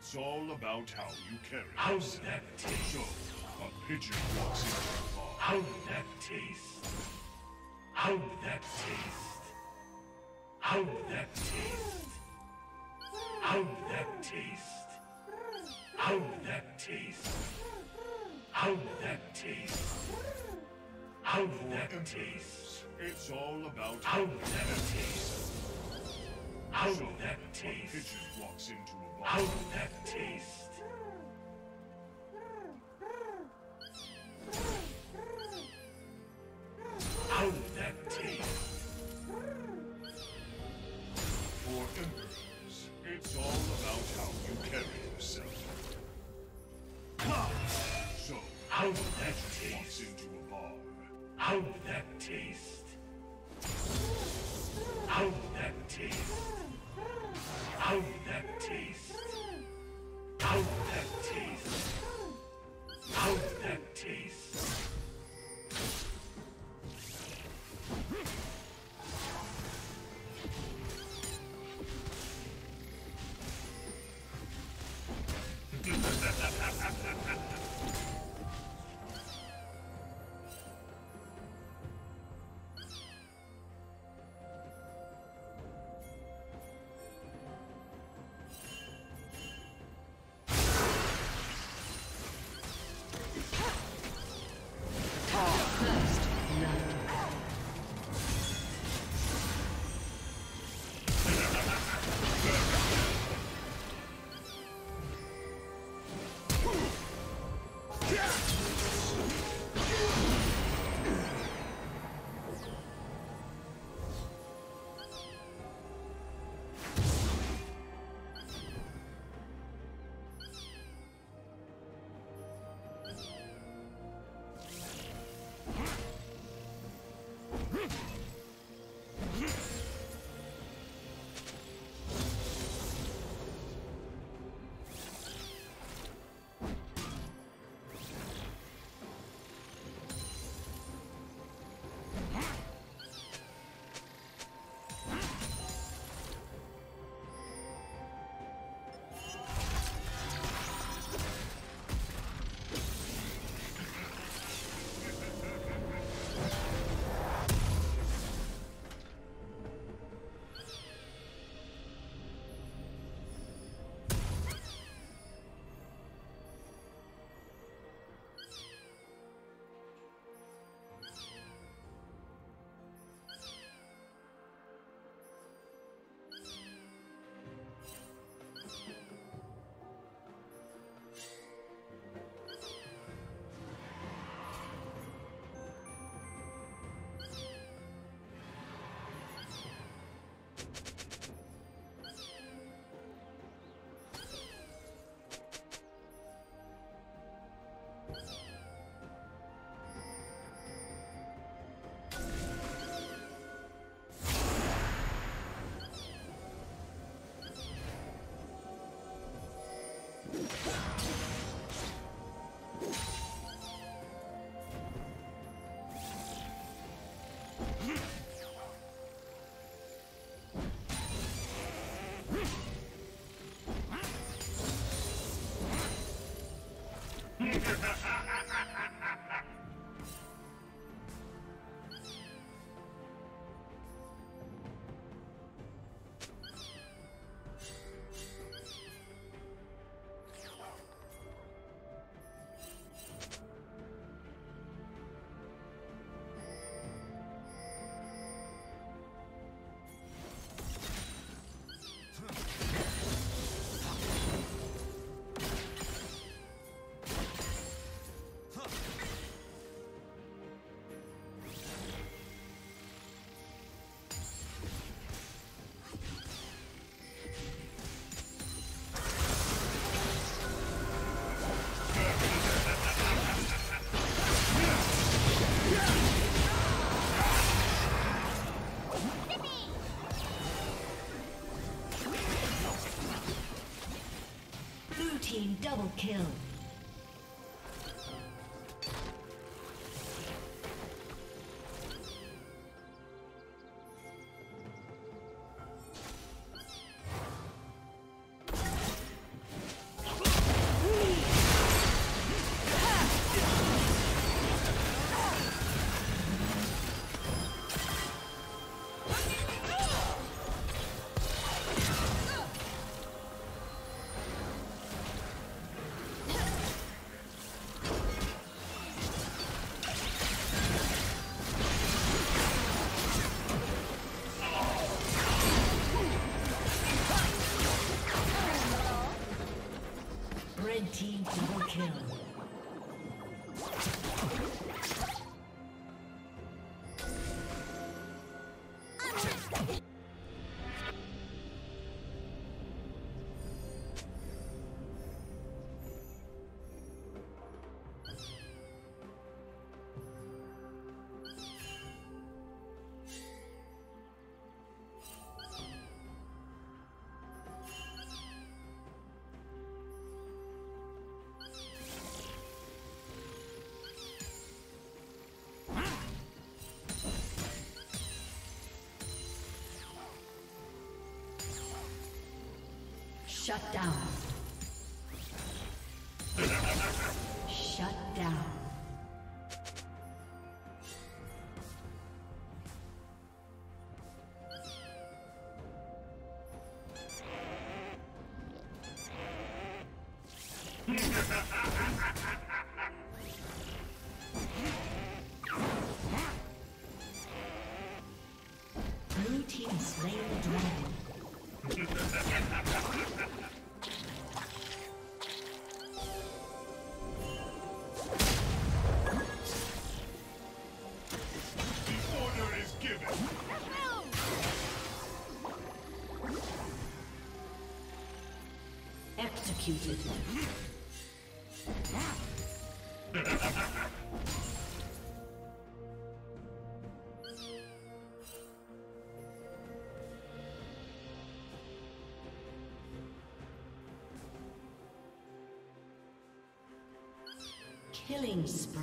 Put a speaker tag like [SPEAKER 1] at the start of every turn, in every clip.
[SPEAKER 1] It's all about how you carry
[SPEAKER 2] How's
[SPEAKER 1] yourself.
[SPEAKER 2] that taste?
[SPEAKER 1] So, a pigeon walks into the bar.
[SPEAKER 2] How'd that taste? How'd that taste? How'd that taste? How'd that taste? How'd that taste? How'd that taste? How'd that taste?
[SPEAKER 1] It's all about
[SPEAKER 2] How'd that taste? How'd
[SPEAKER 1] So,
[SPEAKER 2] that
[SPEAKER 1] a
[SPEAKER 2] taste?
[SPEAKER 1] pigeon walks into a bar.
[SPEAKER 2] How'd that taste? How'd that taste?
[SPEAKER 1] For emperors, it's all about how you carry yourself. So,
[SPEAKER 2] How'd that
[SPEAKER 1] walks
[SPEAKER 2] taste?
[SPEAKER 1] into a bar.
[SPEAKER 2] How'd that taste? How'd that taste? How'd that taste? How'd that taste? How'd that taste?
[SPEAKER 3] Shut down. Shut down. Blue team slain the dragon. Executed. Killing spree.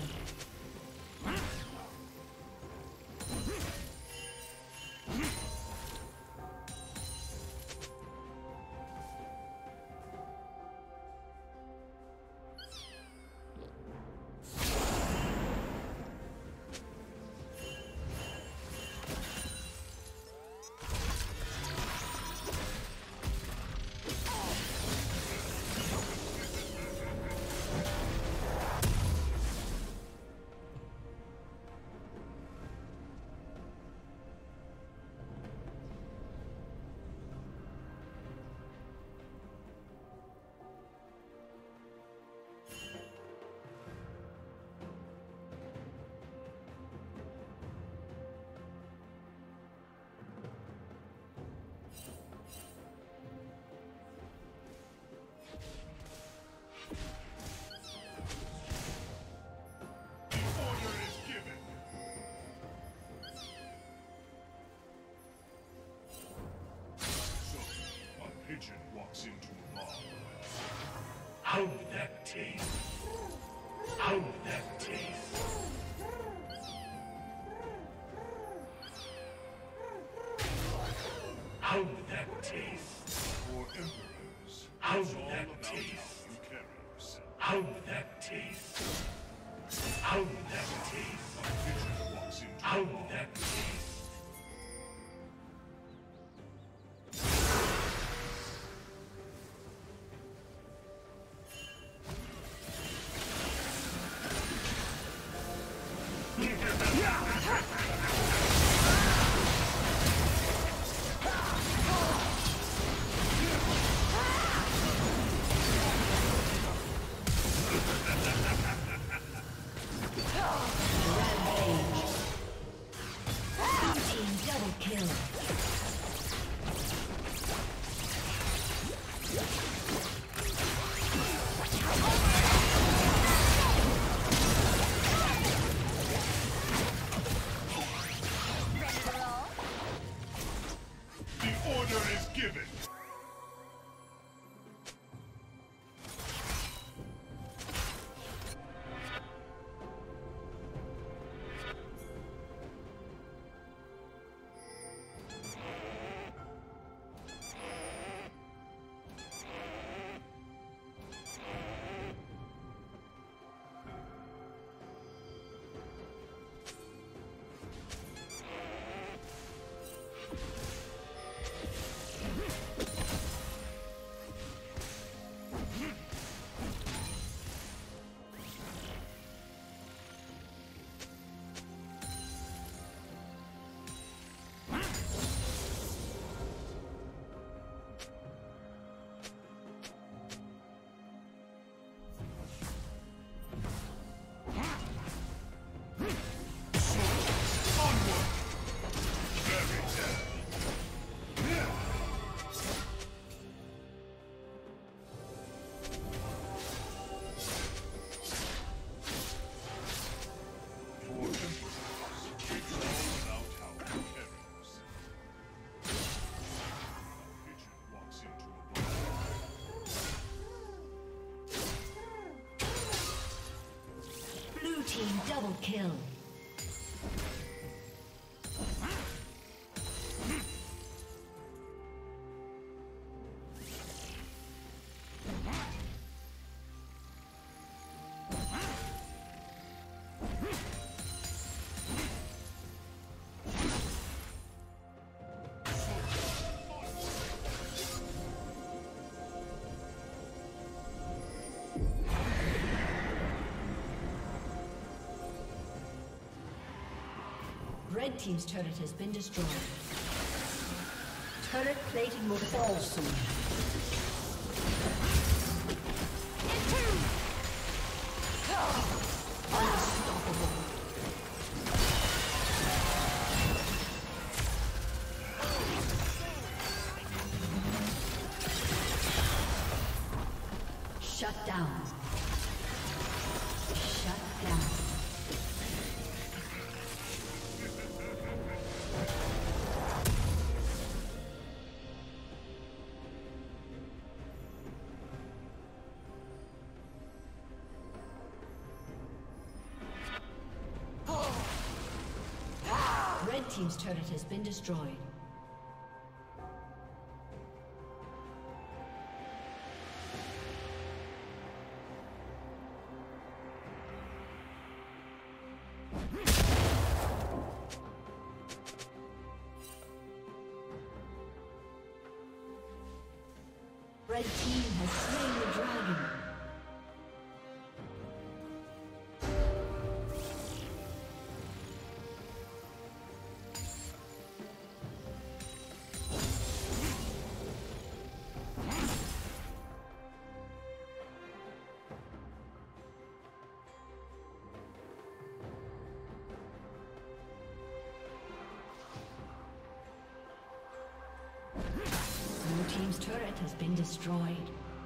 [SPEAKER 1] Pigeon walks into a bar.
[SPEAKER 2] How would that taste? How would that taste? How would that taste?
[SPEAKER 1] For emperors,
[SPEAKER 2] How
[SPEAKER 1] it's
[SPEAKER 2] would
[SPEAKER 1] all
[SPEAKER 2] that
[SPEAKER 1] about
[SPEAKER 2] taste?
[SPEAKER 1] how you carry yourself.
[SPEAKER 2] How would that taste? How would that taste?
[SPEAKER 1] A pigeon walks into
[SPEAKER 2] How
[SPEAKER 1] a
[SPEAKER 2] would
[SPEAKER 1] bar.
[SPEAKER 2] that taste?
[SPEAKER 3] Double kill. Red team's turret has been destroyed. Turret plating will fall soon. Unstoppable. Shut down. Shut down. Red team's turret has been destroyed. Red team has slain the dragon. Blue team's turret has been destroyed.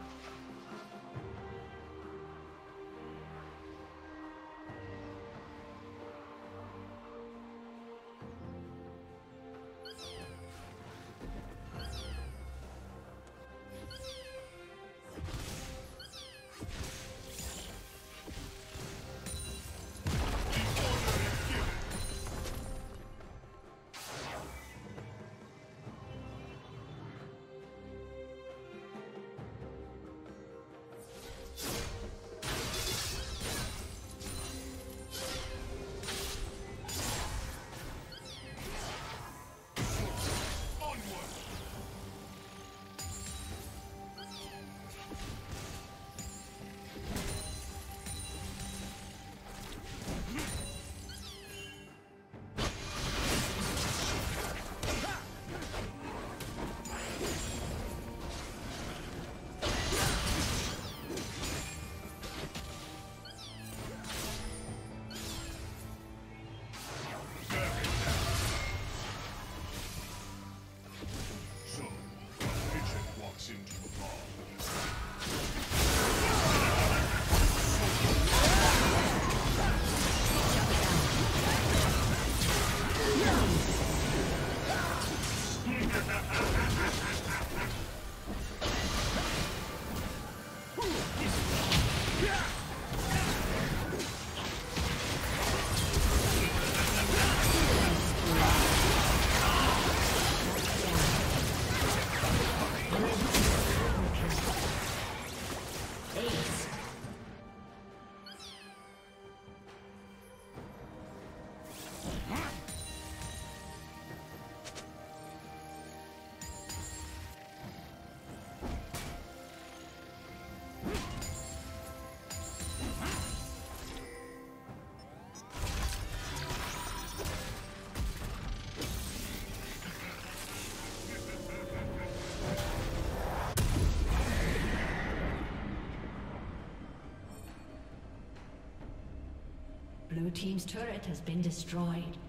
[SPEAKER 3] Blue team's turret has been destroyed.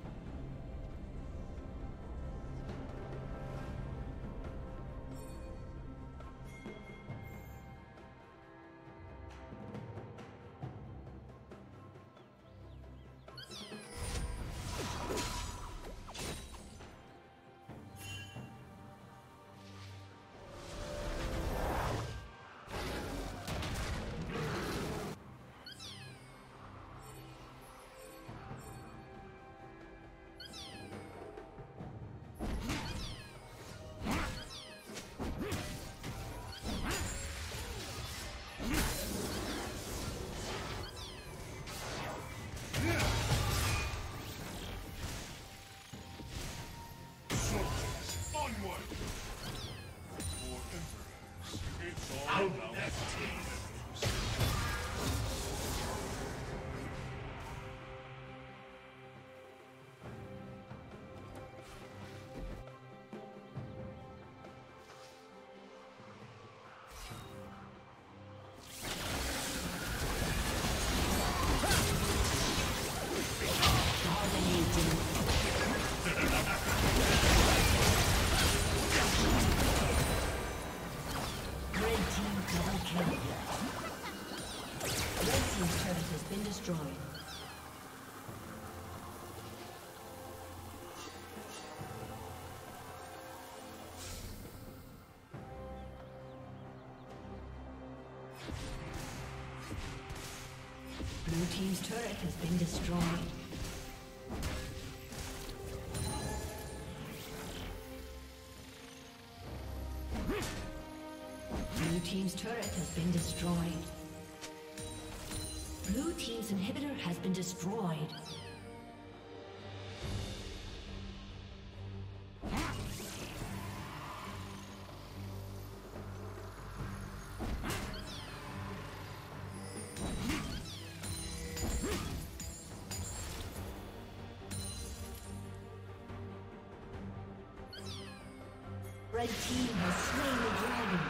[SPEAKER 3] team's turret has been destroyed. Blue team's turret has been destroyed. Blue team's turret has been destroyed. Blue team's inhibitor has been destroyed. Red team has slain the dragon.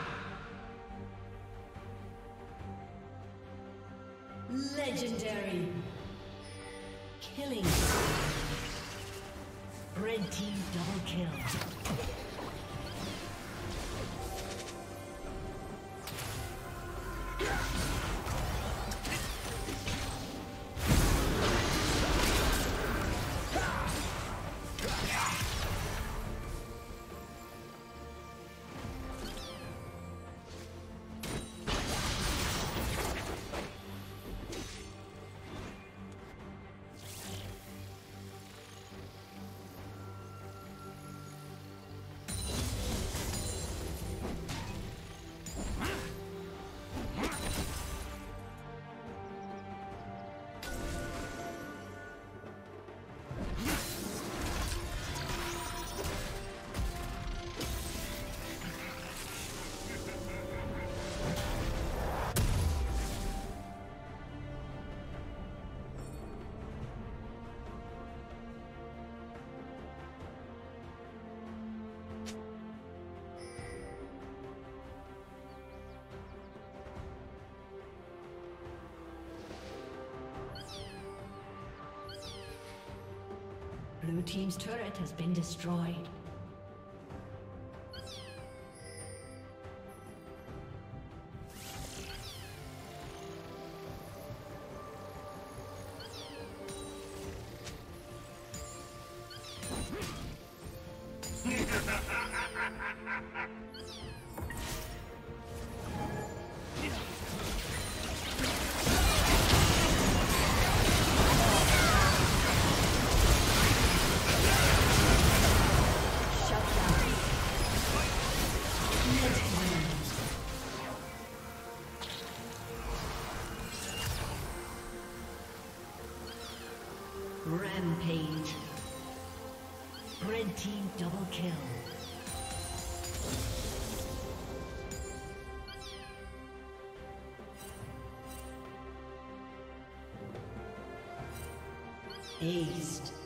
[SPEAKER 3] Legendary. Killing. Red team double kill. Blue team's turret has been destroyed. Rampage. Red team double kill. Aced.